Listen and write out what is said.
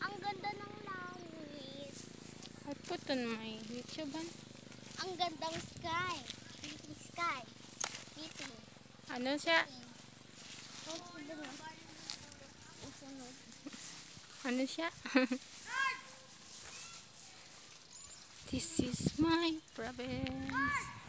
Ang ganda ng langit. I put on my YouTube. Ang gandang sky. Pretty sky. Pretty. Ano siya? Ano siya? This is my province.